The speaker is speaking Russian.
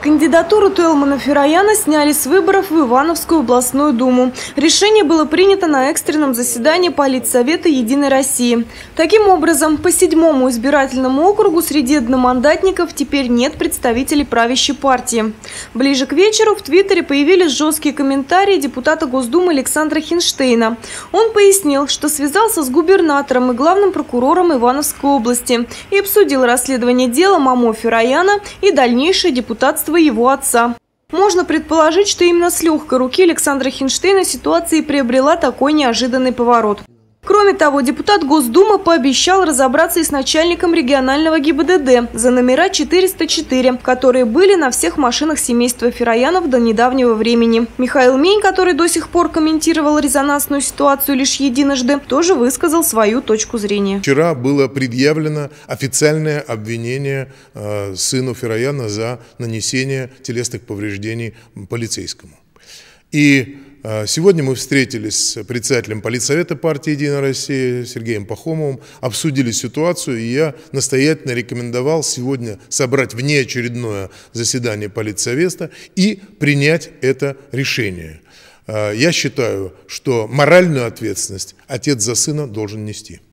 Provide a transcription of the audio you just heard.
Кандидатуру Телмана Ферояна сняли с выборов в Ивановскую областную думу. Решение было принято на экстренном заседании Политсовета «Единой России». Таким образом, по 7-му избирательному округу среди одномандатников теперь нет представителей правящей партии. Ближе к вечеру в Твиттере появились жесткие комментарии депутата Госдумы Александра Хинштейна. Он пояснил, что связался с губернатором и главным прокурором Ивановской области и обсудил расследование дела Мамо Ферояна и дальнейшее депутатство его отца. Можно предположить, что именно с легкой руки Александра Хинштейна ситуация и приобрела такой неожиданный поворот. Кроме того, депутат Госдумы пообещал разобраться и с начальником регионального ГИБДД за номера 404, которые были на всех машинах семейства Фероянов до недавнего времени. Михаил Мень, который до сих пор комментировал резонансную ситуацию лишь единожды, тоже высказал свою точку зрения. Вчера было предъявлено официальное обвинение сыну Ферояна за нанесение телесных повреждений полицейскому. И сегодня мы встретились с председателем Политсовета партии «Единая Россия» Сергеем Пахомовым, обсудили ситуацию, и я настоятельно рекомендовал сегодня собрать внеочередное заседание Политсовета и принять это решение. Я считаю, что моральную ответственность отец за сына должен нести.